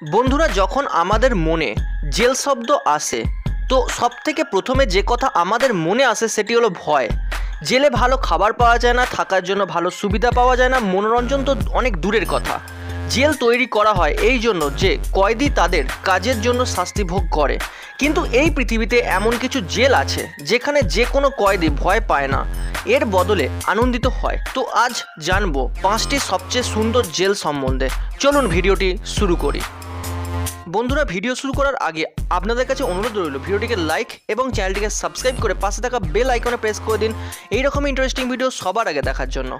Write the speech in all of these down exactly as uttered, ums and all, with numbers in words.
বন্ধুরা, যখন আমাদের মনে জেল শব্দ আসে তো সবথেকে প্রথমে যে কথা আমাদের মনে আসে সেটি হলো ভয়। জেলে ভালো খাবার পাওয়া যায় না, থাকার জন্য ভালো সুবিধা পাওয়া যায় না, মনোরঞ্জন তো অনেক দূরের কথা। জেল তৈরি করা হয় এই জন্য যে কয়েদি তাদের কাজের জন্য শাস্তি ভোগ করে, কিন্তু এই পৃথিবীতে এমন কিছু জেল আছে যেখানে যে কোনো কয়েদি ভয় পায় না, এর বদলে আনন্দিত হয়। তো আজ জানবো পাঁচটি সবচেয়ে সুন্দর জেল সম্বন্ধে। চলুন ভিডিওটি শুরু করি। বন্ধুরা, ভিডিও শুরু করার আগে আপনাদের কাছে অনুরোধ রইল ভিডিওটিকে লাইক এবং চ্যানেলটিকে সাবস্ক্রাইব করে পাশে থাকা বেল আইকনে প্রেস করে দিন এইরকম ইন্টারেস্টিং ভিডিও সবার আগে দেখার জন্য।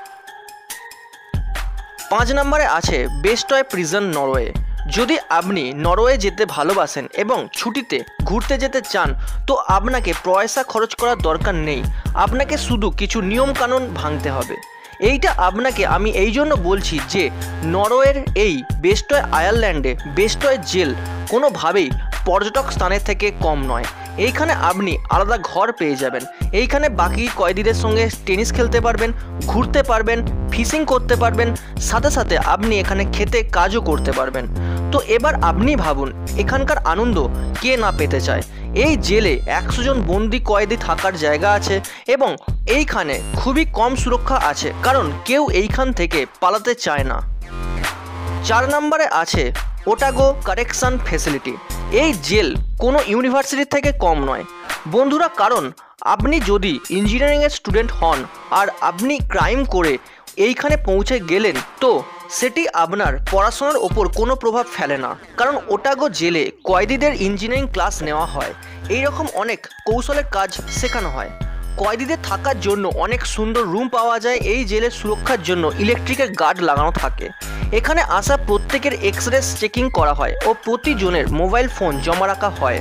পাঁচ নম্বরে আছে বেস্টয় প্রিজন নরওয়ে। যদি আপনি নরওয়ে যেতে ভালোবাসেন এবং ছুটিতে ঘুরতে যেতে চান তো আপনাকে পয়সা খরচ করার দরকার নেই, আপনাকে শুধু কিছু নিয়মকানুন ভাঙতে হবে। এইটা আপনাকে আমি এই জন্য বলছি যে নরওয়ের এই বেস্টয় আয়ারল্যান্ডে বেস্টয় জেল কোনোভাবেই পর্যটক স্থানের থেকে কম নয়। এইখানে আপনি আলাদা ঘর পেয়ে যাবেন, এইখানে বাকি কয়েদিদের সঙ্গে টেনিস খেলতে পারবেন, ঘুরতে পারবেন, ফিশিং করতে পারবেন, সাথে সাথে আপনি এখানে খেতে কাজও করতে পারবেন। তো এবার আপনি ভাবুন এখানকার আনন্দ কে না পেতে চায়। এই জেলে একশো জন বন্দি কয়েদি থাকার জায়গা আছে এবং এইখানে খুবই কম সুরক্ষা আছে, কারণ কেউ এইখান থেকে পালাতে চায় না। চার নম্বরে আছে ওটাগো কারেকশন ফ্যাসিলিটি। এই জেল কোনো ইউনিভার্সিটি থেকে কম নয় বন্ধুরা, কারণ আপনি যদি ইঞ্জিনিয়ারিংয়ের স্টুডেন্ট হন আর আপনি ক্রাইম করে এইখানে পৌঁছে গেলেন তো সেটি আপনার পড়াশোনার ওপর কোনো প্রভাব ফেলে না, কারণ ওটাগো জেলে কয়েদিদের ইঞ্জিনিয়ারিং ক্লাস নেওয়া হয়, এই রকম অনেক কৌশলের কাজ শেখানো হয়। কয়েদিদের থাকার জন্য অনেক সুন্দর রুম পাওয়া যায়, এই জেলের সুরক্ষার জন্য ইলেকট্রিকের গার্ড লাগানো থাকে। এখানে আসা প্রত্যেকের এক্স রে চেকিং করা হয় ও প্রতিজনের মোবাইল ফোন জমা রাখা হয়।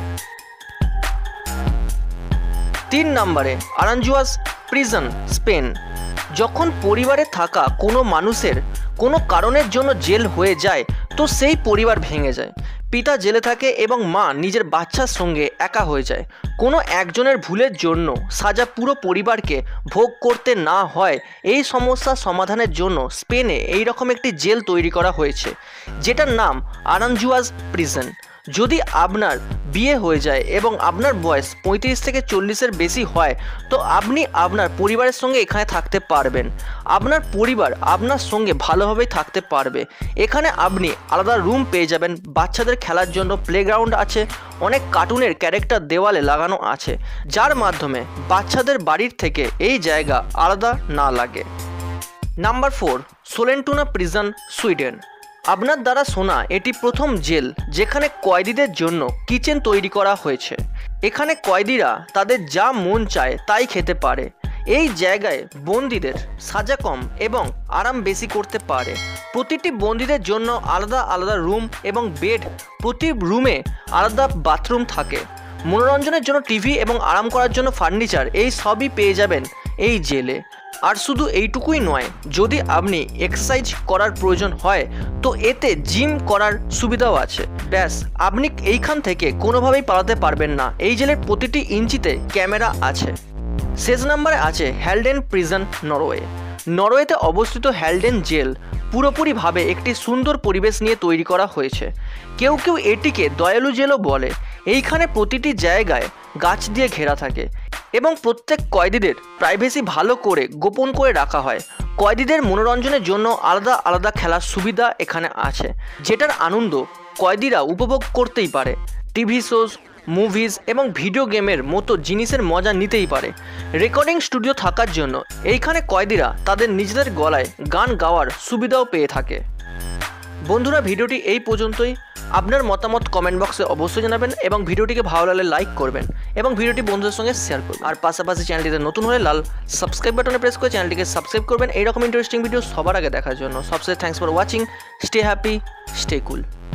তিন নম্বরে আরাঞ্জুয়াস প্রিজন স্পেন। যখন পরিবারে থাকা কোনো মানুষের কোনো কারণের জন্য জেল হয়ে যায় তো সেই পরিবার ভেঙে যায়। পিতা জেলে থাকে এবং মা নিজের বাচ্চার সঙ্গে একা হয়ে যায়। কোনো একজনের ভুলের জন্য সাজা পুরো পরিবারকে ভোগ করতে না হয়, এই সমস্যার সমাধানের জন্য স্পেনে এই রকম একটি জেল তৈরি করা হয়েছে যেটার নাম আরাঞ্জুয়াস প্রিজন। যদি আপনার বিয়ে হয়ে যায় এবং আপনার বয়স পঁয়ত্রিশ থেকে চল্লিশের বেশি হয় তো আপনি আপনার পরিবারের সঙ্গে এখানে থাকতে পারবেন, আপনার পরিবার আপনার সঙ্গে ভালোভাবেই থাকতে পারবে। এখানে আপনি আলাদা রুম পেয়ে যাবেন, বাচ্চাদের খেলার জন্য প্লেগ্রাউন্ড আছে, অনেক কার্টুনের ক্যারেক্টার দেওয়ালে লাগানো আছে যার মাধ্যমে বাচ্চাদের বাড়ির থেকে এই জায়গা আলাদা না লাগে। Number four Sollentuna prison Sweden. আপনার দ্বারা শোনা এটি প্রথম জেল যেখানে কয়েদিদের জন্য কিচেন তৈরি করা হয়েছে। এখানে কয়েদিরা তাদের যা মন চায় তাই খেতে পারে। এই জায়গায় বন্দীদের সাজা কম এবং আরাম বেশি করতে পারে। প্রতিটি বন্দীদের জন্য আলাদা আলাদা রুম এবং বেড, প্রতি রুমে আলাদা বাথরুম থাকে। মনোরঞ্জনের জন্য টিভি এবং আরাম করার জন্য ফার্নিচার, এই সবই পেয়ে যাবেন এই জেলে। আর শুধু এইটুকুই নয়, যদি আপনি এক্সারসাইজ করার প্রয়োজন হয় তো এতে জিম করার সুবিধাও আছে। ব্যাস, আপনি এইখান থেকে কোনোভাবেই পালাতে পারবেন না, এই জেলের প্রতিটি ইঞ্চিতে ক্যামেরা আছে। শেষ নম্বরে আছে হ্যালডেন প্রিজন নরওয়ে। নরওয়েতে অবস্থিত হ্যালডেন জেল পুরোপুরিভাবে একটি সুন্দর পরিবেশ নিয়ে তৈরি করা হয়েছে। কেউ কেউ এটিকে দয়ালু জেলও বলে। এইখানে প্রতিটি জায়গায় গাছ দিয়ে ঘেরা থাকে এবং প্রত্যেক কয়েদিদের প্রাইভেসি ভালো করে গোপন করে রাখা হয়। কয়েদিদের মনোরঞ্জনের জন্য আলাদা আলাদা খেলার সুবিধা এখানে আছে যেটার আনন্দ কয়েদিরা উপভোগ করতেই পারে। টিভি শোজ, মুভিজ এবং ভিডিও গেমের মতো জিনিসের মজা নিতেই পারে। রেকর্ডিং স্টুডিও থাকার জন্য এইখানে কয়েদিরা তাদের নিজেদের গলায় গান গাওয়ার সুবিধাও পেয়ে থাকে। বন্ধুরা, ভিডিওটি এই পর্যন্তই। আপনার মতামত কমেন্ট বক্সে অবশ্যই জানাবেন এবং ভিডিওটিকে ভালো লাগলে লাইক করবেন এবং ভিডিওটি বন্ধুদের সঙ্গে শেয়ার করবেন। আর পাশাপাশি চ্যানেলটিতে নতুন হলে লাল সাবস্ক্রাইব বাটনে প্রেস করে চ্যানেলটিকে সাবস্ক্রাইব করবেন এইরকম ইন্টারেস্টিং ভিডিও সবার আগে দেখার জন্য। সবশেষে thanks for watching. Stay happy, stay cool.